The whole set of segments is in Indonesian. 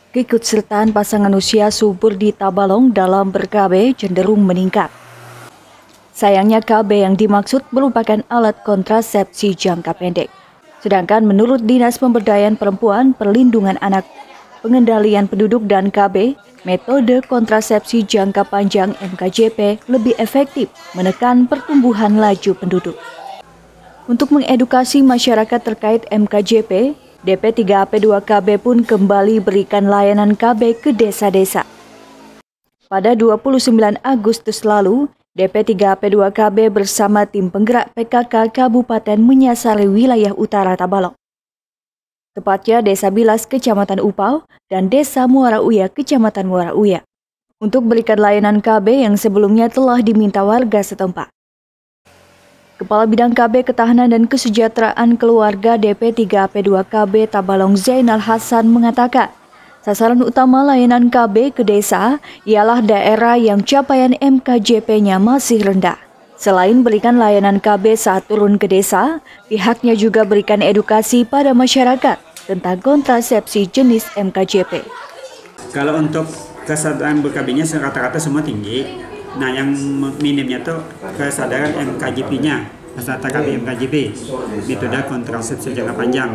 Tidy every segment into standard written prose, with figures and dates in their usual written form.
Keikutsertaan pasangan usia subur di Tabalong dalam ber-KB cenderung meningkat. Sayangnya KB yang dimaksud merupakan alat kontrasepsi jangka pendek. Sedangkan menurut Dinas Pemberdayaan Perempuan, Perlindungan Anak, Pengendalian Penduduk dan KB, metode kontrasepsi jangka panjang MKJP lebih efektif menekan pertumbuhan laju penduduk. Untuk mengedukasi masyarakat terkait MKJP, DP3AP2KB pun kembali berikan layanan KB ke desa-desa. Pada 29 Agustus lalu, DP3AP2KB bersama tim penggerak PKK Kabupaten menyasari wilayah utara Tabalong. Tepatnya Desa Bilas, Kecamatan Upau, dan Desa Muara Uya, Kecamatan Muara Uya, untuk berikan layanan KB yang sebelumnya telah diminta warga setempat. Kepala Bidang KB Ketahanan dan Kesejahteraan Keluarga DP3AP2KB Tabalong Zainal Hasan mengatakan, sasaran utama layanan KB ke desa ialah daerah yang capaian MKJP-nya masih rendah. Selain berikan layanan KB saat turun ke desa, pihaknya juga berikan edukasi pada masyarakat tentang kontrasepsi jenis MKJP. Kalau untuk kesadaran ber-KB-nya rata-rata semua tinggi. Nah, yang minimnya tuh kesadaran MKJP-nya, peserta KB MKJP, metode kontrasepsi jangka panjang,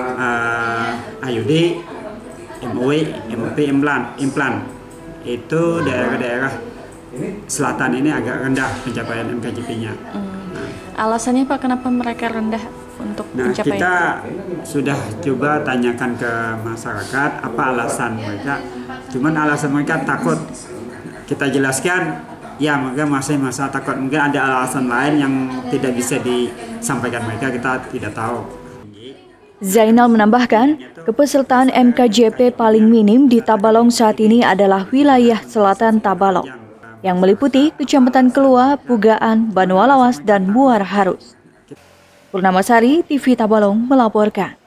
IUD, MOW, MOP, implan. Itu daerah-daerah selatan ini agak rendah pencapaian MKJP-nya. Alasannya Pak, kenapa mereka rendah untuk pencapaian? Kita sudah coba tanyakan ke masyarakat apa alasan mereka. Cuman alasan mereka takut. Kita jelaskan, ya mereka masih masa takut. Mungkin ada alasan lain yang tidak bisa disampaikan mereka, kita tidak tahu. Zainal menambahkan, kepesertaan MKJP paling minim di Tabalong saat ini adalah wilayah selatan Tabalong, yang meliputi Kecamatan Kelua, Pugaan, Banualawas, dan Muara Harus. Purnamasari, TV Tabalong melaporkan.